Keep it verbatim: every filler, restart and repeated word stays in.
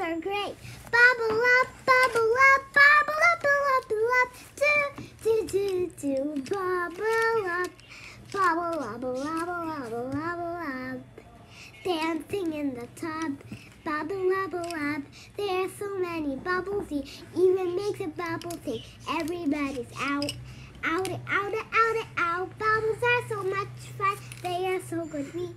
are great. Bubble up, bubble up, bubble up, bubble up, do, do, do, do, bubble up, bubble up, bubble up, bubble up, bubble up. Dancing in the tub, bubble, bubble up. There are so many bubbles, it even makes a bubble sing. Everybody's out, out, out, out, out. Bubbles are so much fun. They are so good. We